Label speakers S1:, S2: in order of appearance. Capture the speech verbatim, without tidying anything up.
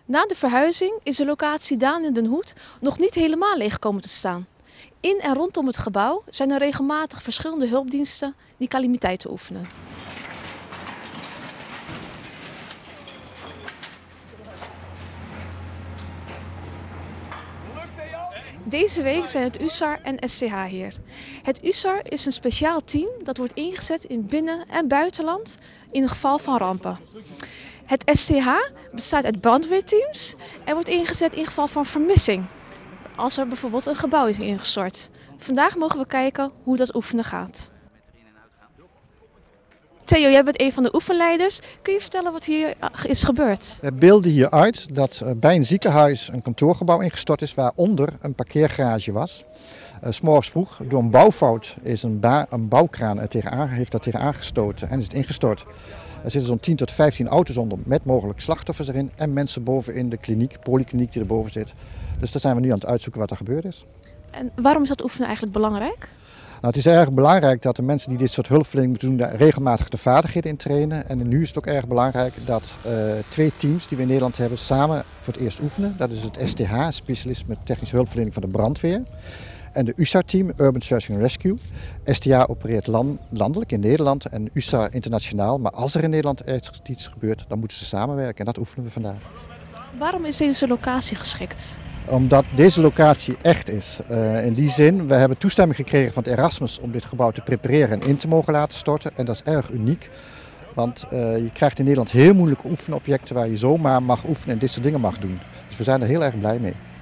S1: Na de verhuizing is de locatie Daan in den Hoed nog niet helemaal leeg komen te staan. In en rondom het gebouw zijn er regelmatig verschillende hulpdiensten die calamiteiten oefenen. Deze week zijn het U S A R en S C H hier. Het U S A R is een speciaal team dat wordt ingezet in binnen- en buitenland in het geval van rampen. Het S C H bestaat uit brandweerteams en wordt ingezet in geval van vermissing. Als er bijvoorbeeld een gebouw is ingestort. Vandaag mogen we kijken hoe dat oefenen gaat. Theo, jij bent een van de oefenleiders. Kun je vertellen wat hier is gebeurd?
S2: We beelden hier uit dat bij een ziekenhuis een kantoorgebouw ingestort is waaronder een parkeergarage was. Uh, 's morgens vroeg, door een bouwfout, is een, ba een bouwkraan er tegenaan, heeft daar tegenaan gestoten en is het ingestort. Er zitten zo'n tien tot vijftien auto's onder met mogelijk slachtoffers erin en mensen boven in de kliniek, polykliniek die erboven zit. Dus daar zijn we nu aan het uitzoeken wat er gebeurd is.
S1: En waarom is dat oefenen eigenlijk belangrijk?
S2: Nou, het is erg belangrijk dat de mensen die dit soort hulpverlening moeten doen, daar regelmatig de vaardigheden in trainen. En nu is het ook erg belangrijk dat uh, twee teams die we in Nederland hebben samen voor het eerst oefenen. Dat is het S T H, specialisme technische hulpverlening van de brandweer. En de U S A R-team, Urban Search and Rescue. S T H opereert land, landelijk in Nederland en U S A R internationaal. Maar als er in Nederland iets gebeurt, dan moeten ze samenwerken en dat oefenen we vandaag.
S1: Waarom is deze locatie geschikt?
S2: Omdat deze locatie echt is. Uh, in die zin, we hebben toestemming gekregen van het Erasmus om dit gebouw te prepareren en in te mogen laten storten. En dat is erg uniek. Want uh, je krijgt in Nederland heel moeilijke oefenobjecten waar je zomaar mag oefenen en dit soort dingen mag doen. Dus we zijn er heel erg blij mee.